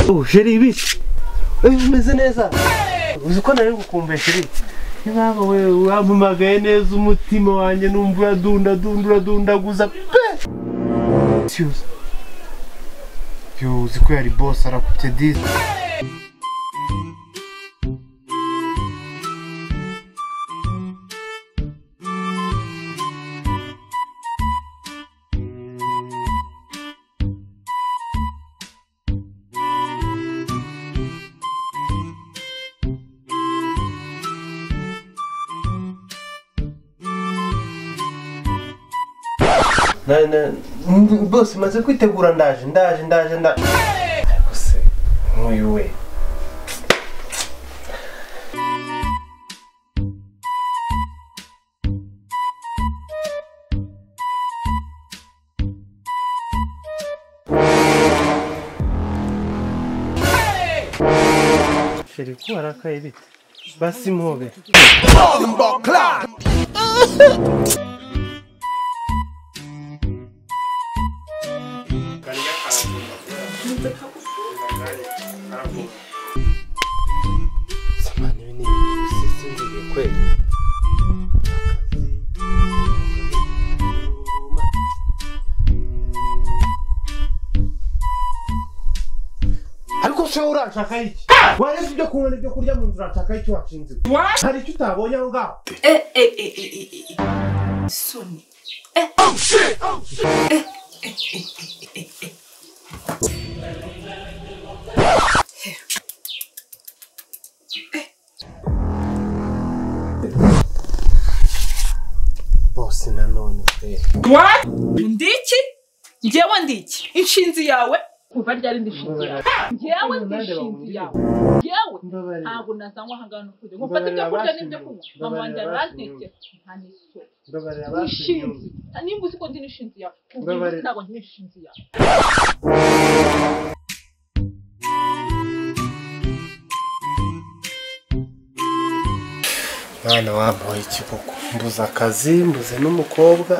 Oh, Sheri bici. Umeze neza. Uzi ko nari ngukumbuye Sheri. Niba wewe wampamagaye neza umutima wanjye numva uradundaguza pe. Siuza. Yo, uzi ko yari boss arakubye disi. Boss maze kwitegura ndaje. Bose nk'uyu we. Sheri ko arakaye bite? Basi mhobe. Samani bini sisi ndiye kweli. Ariko se urashaka iki? Wari ibyo kunywa ibyo kurya mu nzira urashaka iki washinze? Hari icyo utabonye aho ngaho? Soni. Oh shit! Boss nanone pe. What? Ndiki? Njewe ndiki? Inshinzi yawe? Kuva ryari ndishinzi yawe? Njewe ndishinzi yawe. Njewe ntabwo nasangwa hangana kuje. Ngufata ibyo kurya n'ibyo kunywa. Mama wanjye arazike. Ntaniso. Inshinzi. Nimba uzi ko ndi inshinzi yawe. Ntabwo ndi inshinzi yawe. Mwana wambaye ikiboko. Mbuza akazi, mbuze n'umukobwa.